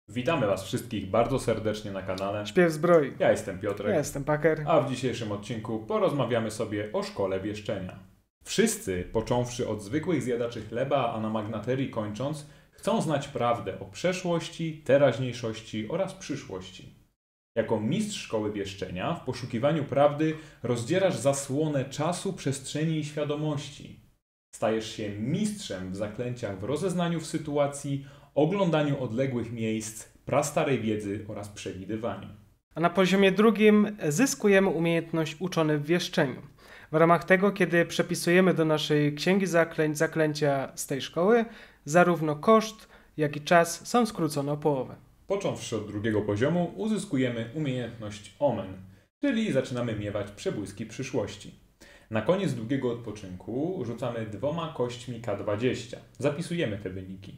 Witamy Was wszystkich bardzo serdecznie na kanale Śpiew zbroi. Ja jestem Piotrek, Ja jestem Paker. a w dzisiejszym odcinku porozmawiamy sobie o szkole wieszczenia. Wszyscy, począwszy od zwykłych zjadaczy chleba, a na magnaterii kończąc, chcą znać prawdę o przeszłości, teraźniejszości oraz przyszłości. Jako mistrz szkoły wieszczenia w poszukiwaniu prawdy rozdzierasz zasłonę czasu, przestrzeni i świadomości. Stajesz się mistrzem w zaklęciach w rozeznaniu w sytuacji, oglądaniu odległych miejsc, prastarej wiedzy oraz przewidywaniu. A na poziomie drugim zyskujemy umiejętność uczony w wieszczeniu. W ramach tego, kiedy przepisujemy do naszej księgi zaklęć zaklęcia z tej szkoły, zarówno koszt, jak i czas są skrócone o połowę. Począwszy od drugiego poziomu, uzyskujemy umiejętność Omen, czyli zaczynamy miewać przebłyski przyszłości. Na koniec długiego odpoczynku rzucamy 2 kośćmi K20. Zapisujemy te wyniki.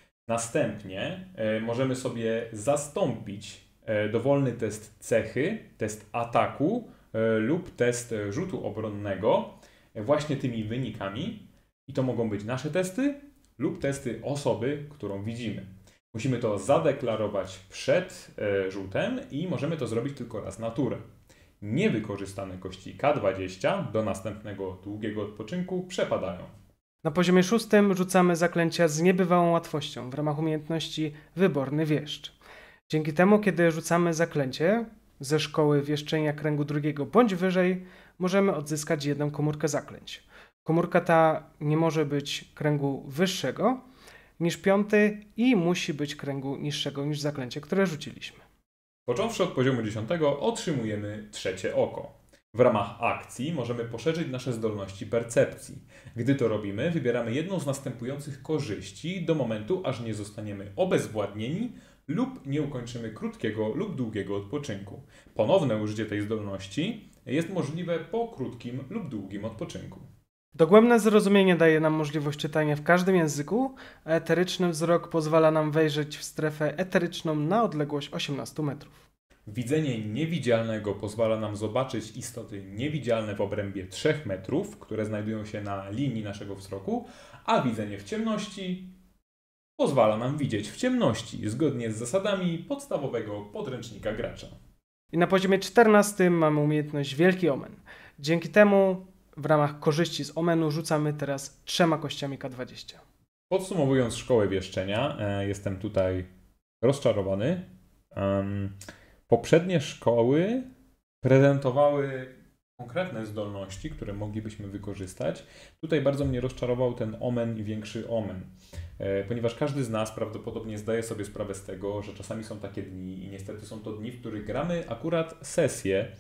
Następnie możemy sobie zastąpić dowolny test cechy, test ataku lub test rzutu obronnego właśnie tymi wynikami. I to mogą być nasze testy lub testy osoby, którą widzimy. Musimy to zadeklarować przed rzutem i możemy to zrobić tylko raz na turę. Niewykorzystane kości K20 do następnego długiego odpoczynku przepadają. Na poziomie 6 rzucamy zaklęcia z niebywałą łatwością w ramach umiejętności Wyborny Wieszcz. Dzięki temu, kiedy rzucamy zaklęcie ze szkoły wieszczenia kręgu drugiego bądź wyżej, możemy odzyskać 1 komórkę zaklęć. Komórka ta nie może być kręgu wyższego niż 5 i musi być kręgu niższego niż zaklęcie, które rzuciliśmy. Począwszy od poziomu 10 otrzymujemy trzecie oko. W ramach akcji możemy poszerzyć nasze zdolności percepcji. Gdy to robimy, wybieramy jedną z następujących korzyści do momentu, aż nie zostaniemy obezwładnieni lub nie ukończymy krótkiego lub długiego odpoczynku. Ponowne użycie tej zdolności jest możliwe po krótkim lub długim odpoczynku. Dogłębne zrozumienie daje nam możliwość czytania w każdym języku, a eteryczny wzrok pozwala nam wejrzeć w strefę eteryczną na odległość 18 metrów. Widzenie niewidzialnego pozwala nam zobaczyć istoty niewidzialne w obrębie 3 metrów, które znajdują się na linii naszego wzroku, a widzenie w ciemności pozwala nam widzieć w ciemności, zgodnie z zasadami podstawowego podręcznika gracza. I na poziomie 14 mamy umiejętność Wielki Omen. Dzięki temu w ramach korzyści z Omenu rzucamy teraz 3 kościami K20. Podsumowując szkołę wieszczenia, jestem tutaj rozczarowany. Poprzednie szkoły prezentowały konkretne zdolności, które moglibyśmy wykorzystać. Tutaj bardzo mnie rozczarował ten Omen i większy Omen, ponieważ każdy z nas prawdopodobnie zdaje sobie sprawę z tego, że czasami są takie dni i niestety są to dni, w których gramy akurat sesję,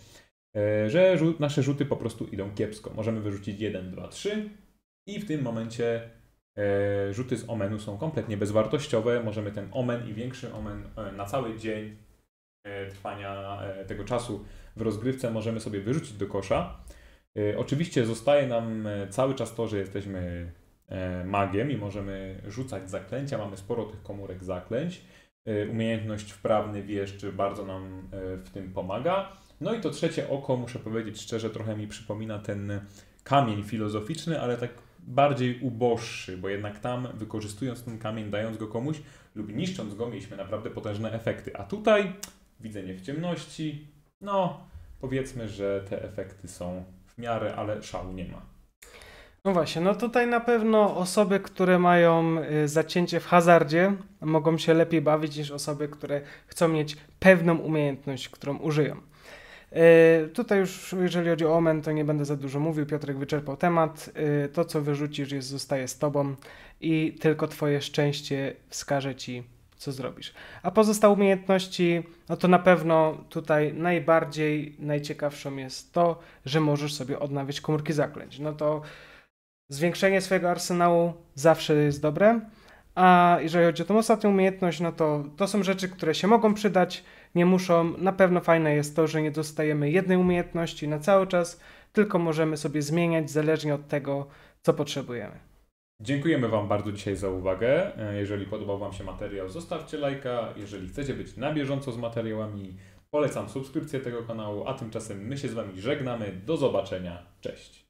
że nasze rzuty po prostu idą kiepsko. Możemy wyrzucić 1, 2, 3 i w tym momencie rzuty z Omenu są kompletnie bezwartościowe. Możemy ten Omen i większy Omen na cały dzień trwania tego czasu w rozgrywce możemy sobie wyrzucić do kosza. Oczywiście zostaje nam cały czas to, że jesteśmy magiem i możemy rzucać zaklęcia. Mamy sporo tych komórek zaklęć. Umiejętność wprawny wieszcz bardzo nam w tym pomaga. No i to trzecie oko, muszę powiedzieć szczerze, trochę mi przypomina ten kamień filozoficzny, ale tak bardziej uboższy, bo jednak tam wykorzystując ten kamień, dając go komuś lub niszcząc go, mieliśmy naprawdę potężne efekty. A tutaj widzenie w ciemności, no powiedzmy, że te efekty są w miarę, ale szału nie ma. No właśnie, no tutaj na pewno osoby, które mają zacięcie w hazardzie, mogą się lepiej bawić niż osoby, które chcą mieć pewną umiejętność, którą użyją. Tutaj już, jeżeli chodzi o Omen, to nie będę za dużo mówił, Piotrek wyczerpał temat. To, co wyrzucisz, zostaje z tobą i tylko twoje szczęście wskaże ci, co zrobisz. A pozostałe umiejętności, no to na pewno tutaj najciekawszą jest to, że możesz sobie odnawiać komórki zaklęć. No to zwiększenie swojego arsenału zawsze jest dobre. A jeżeli chodzi o tą ostatnią umiejętność, no to są rzeczy, które się mogą przydać, nie muszą. Na pewno fajne jest to, że nie dostajemy jednej umiejętności na cały czas, tylko możemy sobie zmieniać zależnie od tego, co potrzebujemy. Dziękujemy Wam bardzo dzisiaj za uwagę. Jeżeli podobał Wam się materiał, zostawcie lajka. Jeżeli chcecie być na bieżąco z materiałami, polecam subskrypcję tego kanału, a tymczasem my się z Wami żegnamy. Do zobaczenia. Cześć!